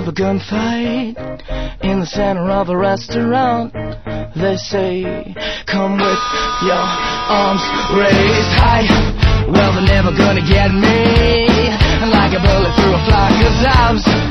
of a gunfight in the center of a restaurant. They say, come with your arms raised high. Well, they're never gonna get me like a bullet through a flock of doves.